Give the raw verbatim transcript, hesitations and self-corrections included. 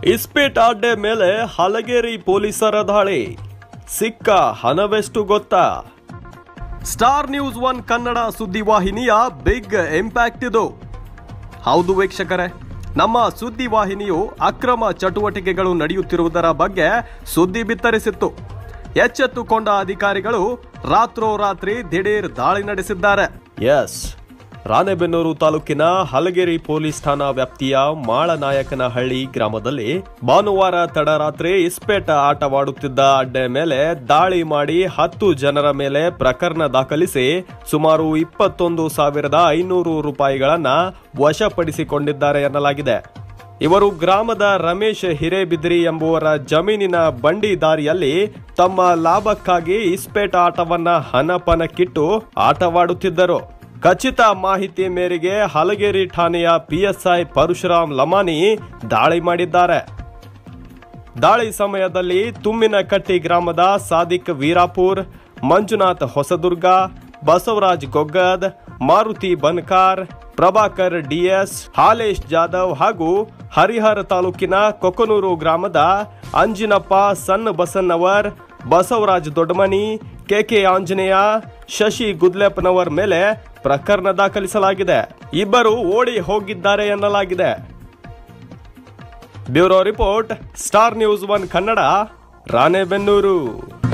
ಇಸ್ಪೀಟ್ ಅಡ್ಡೆ ಮೇಲೆ ಹಲಗೇರಿ ಪೊಲೀಸರ ದಾಳಿ, ಸಿಕ್ಕ ಹಣವೆಷ್ಟು ಗೊತ್ತಾ? ಸ್ಟಾರ್ ನ್ಯೂಸ್ ಒನ್ ಕನ್ನಡ ಸುದ್ದಿವಾಹಿನಿಯ ಬಿಗ್ ಇಂಪ್ಯಾಕ್ಟ್ ಇದು. ಹೌದು ವೀಕ್ಷಕರೇ, ನಮ್ಮ ಸುದ್ದಿವಾಹಿನಿಯು ಅಕ್ರಮ ಚಟುವಟಿಕೆಗಳು ನಡೆಯುತ್ತಿರುವುದರ ಬಗ್ಗೆ ಸುದ್ದಿ ಬಿತ್ತರಿಸಿತ್ತು. ಎಚ್ಚೆತ್ತುಕೊಂಡ ಅಧಿಕಾರಿಗಳು ರಾತ್ರೋರಾತ್ರಿ ದಿಢೀರ್ ದಾಳಿ ನಡೆಸಿದ್ದಾರೆ. ಎಸ್, ರಾಣೆಬೆನ್ನೂರು ತಾಲೂಕಿನ ಹಲಗೇರಿ ಪೊಲೀಸ್ ಠಾಣಾ ವ್ಯಾಪ್ತಿಯ ಮಾಳನಾಯಕನಹಳ್ಳಿ ಗ್ರಾಮದಲ್ಲಿ ಭಾನುವಾರ ತಡರಾತ್ರಿ ಇಸ್ಪೇಟ ಆಟವಾಡುತ್ತಿದ್ದ ಅಡ್ಡೆ ಮೇಲೆ ದಾಳಿ ಮಾಡಿ ಹತ್ತು ಜನರ ಮೇಲೆ ಪ್ರಕರಣ ದಾಖಲಿಸಿ ಸುಮಾರು ಇಪ್ಪತ್ತೊಂದು ಸಾವಿರದ ಐನೂರು ರೂಪಾಯಿಗಳನ್ನ ವಶಪಡಿಸಿಕೊಂಡಿದ್ದಾರೆ ಎನ್ನಲಾಗಿದೆ. ಇವರು ಗ್ರಾಮದ ರಮೇಶ್ ಹಿರೇಬಿದ್ರಿ ಎಂಬುವರ ಜಮೀನಿನ ಬಂಡಿ ದಾರಿಯಲ್ಲಿ ತಮ್ಮ ಲಾಭಕ್ಕಾಗಿ ಇಸ್ಪೇಟ ಆಟವನ್ನ ಹಣಪಣಕ್ಕಿಟ್ಟು ಆಟವಾಡುತ್ತಿದ್ದರು. ಖಚಿತ ಮಾಹಿತಿ ಮೇರೆಗೆ ಹಲಗೇರಿ ಠಾಣೆಯ ಪಿಎಸ್ಐ ಪರಶುರಾಮ್ ಲಮಾನಿ ದಾಳಿ ಮಾಡಿದ್ದಾರೆ. ದಾಳಿ ಸಮಯದಲ್ಲಿ ತುಮ್ಮಿನಕಟ್ಟಿ ಗ್ರಾಮದ ಸಾದಿಕ್ ವೀರಾಪುರ್, ಮಂಜುನಾಥ್ ಹೊಸದುರ್ಗ, ಬಸವರಾಜ್ ಗೊಗ್ಗದ್, ಮಾರುತಿ ಬನ್ಕಾರ್, ಪ್ರಭಾಕರ್ ಡಿಎಸ್, ಹಾಲೇಶ್ ಜಾಧವ್ ಹಾಗೂ ಹರಿಹರ ತಾಲೂಕಿನ ಕೊಕ್ಕನೂರು ಗ್ರಾಮದ ಅಂಜಿನಪ್ಪ ಸಣ್ಣ ಬಸನ್ನವರ್, ಬಸವರಾಜ್ ದೊಡ್ಡಮನಿ, ಕೆಕೆ ಆಂಜನೇಯ, ಶಶಿ ಗುದ್ಲೆಪ್ಪನವರ್ ಮೇಲೆ ಪ್ರಕರಣ ದಾಖಲಿಸಲಾಗಿದೆ. ಇಬ್ಬರು ಓಡಿ ಹೋಗಿದ್ದಾರೆ ಎನ್ನಲಾಗಿದೆ. Bureau report, star news one Kannada, Ranebennur.